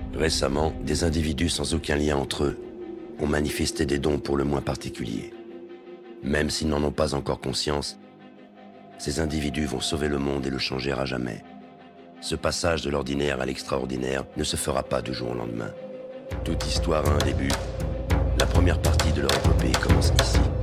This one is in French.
Récemment, des individus sans aucun lien entre eux ont manifesté des dons pour le moins particuliers. Même s'ils n'en ont pas encore conscience, ces individus vont sauver le monde et le changer à jamais. Ce passage de l'ordinaire à l'extraordinaire ne se fera pas du jour au lendemain. Toute histoire a un début. La première partie de leur épopée commence ici.